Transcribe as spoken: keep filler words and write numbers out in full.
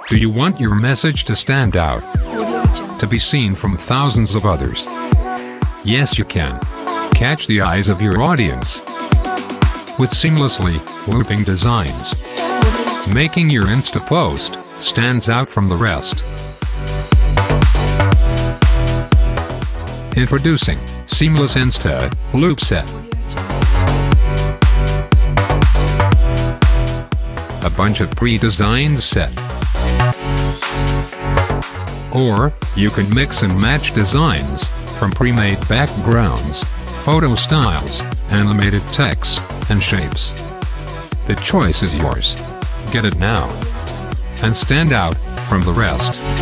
Do you want your message to stand out? To be seen from thousands of others? Yes, you can. Catch the eyes of your audience with seamlessly looping designs, making your Insta post stands out from the rest. Introducing Seamless Insta Loop Set. A bunch of pre-designed set. Or, you can mix and match designs from pre-made backgrounds, photo styles, animated text, and shapes. The choice is yours. Get it now and stand out from the rest.